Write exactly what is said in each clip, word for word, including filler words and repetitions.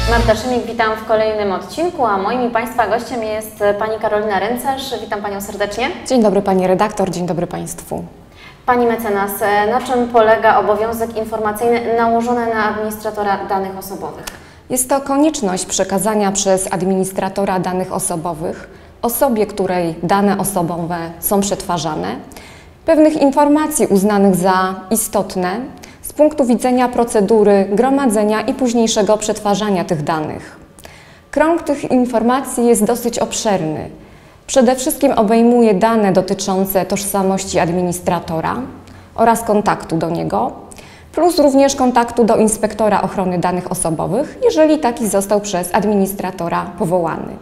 Marta Szymiek, witam w kolejnym odcinku, a moim i Państwa gościem jest Pani Karolina Ręcarz. Witam Panią serdecznie. Dzień dobry Pani redaktor, dzień dobry Państwu. Pani mecenas, na czym polega obowiązek informacyjny nałożony na administratora danych osobowych? Jest to konieczność przekazania przez administratora danych osobowych osobie, której dane osobowe są przetwarzane, pewnych informacji uznanych za istotne z punktu widzenia procedury gromadzenia i późniejszego przetwarzania tych danych. Krąg tych informacji jest dosyć obszerny. Przede wszystkim obejmuje dane dotyczące tożsamości administratora oraz kontaktu do niego, plus również kontaktu do inspektora ochrony danych osobowych, jeżeli taki został przez administratora powołany.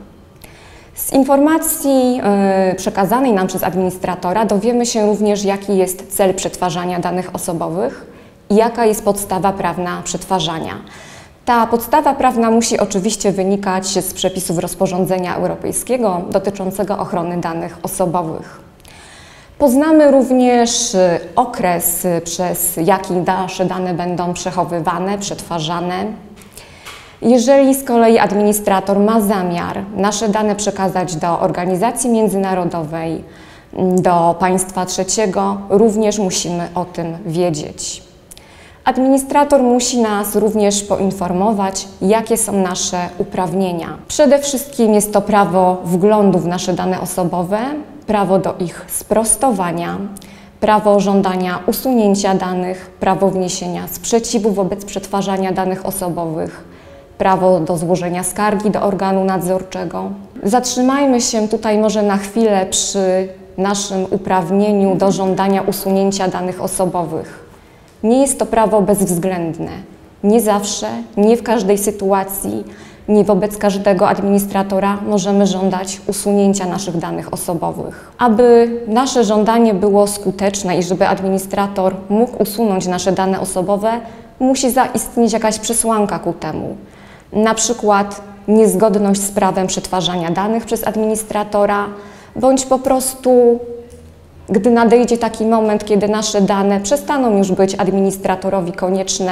Z informacji yy, przekazanej nam przez administratora dowiemy się również, jaki jest cel przetwarzania danych osobowych i jaka jest podstawa prawna przetwarzania. Ta podstawa prawna musi oczywiście wynikać z przepisów rozporządzenia europejskiego dotyczącego ochrony danych osobowych. Poznamy również okres, przez jaki nasze dane będą przechowywane, przetwarzane. Jeżeli z kolei administrator ma zamiar nasze dane przekazać do organizacji międzynarodowej, do państwa trzeciego, również musimy o tym wiedzieć. Administrator musi nas również poinformować, jakie są nasze uprawnienia. Przede wszystkim jest to prawo wglądu w nasze dane osobowe, prawo do ich sprostowania, prawo żądania usunięcia danych, prawo wniesienia sprzeciwu wobec przetwarzania danych osobowych, prawo do złożenia skargi do organu nadzorczego. Zatrzymajmy się tutaj może na chwilę przy naszym uprawnieniu do żądania usunięcia danych osobowych. Nie jest to prawo bezwzględne. Nie zawsze, nie w każdej sytuacji, nie wobec każdego administratora możemy żądać usunięcia naszych danych osobowych. Aby nasze żądanie było skuteczne i żeby administrator mógł usunąć nasze dane osobowe, musi zaistnieć jakaś przesłanka ku temu. Na przykład niezgodność z prawem przetwarzania danych przez administratora, bądź po prostu gdy nadejdzie taki moment, kiedy nasze dane przestaną już być administratorowi konieczne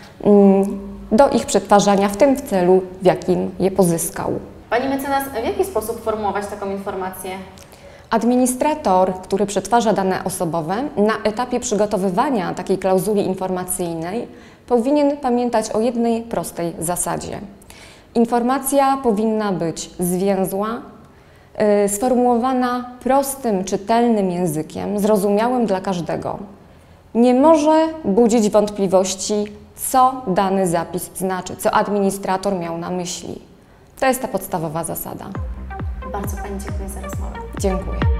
do ich przetwarzania w tym celu, w jakim je pozyskał. Pani mecenas, w jaki sposób formułować taką informację? Administrator, który przetwarza dane osobowe, na etapie przygotowywania takiej klauzuli informacyjnej powinien pamiętać o jednej prostej zasadzie. Informacja powinna być zwięzła, yy, sformułowana prostym, czytelnym językiem, zrozumiałym dla każdego. Nie może budzić wątpliwości, co dany zapis znaczy, co administrator miał na myśli. To jest ta podstawowa zasada. Bardzo Pani dziękuję za rozmowę. Dziękuję.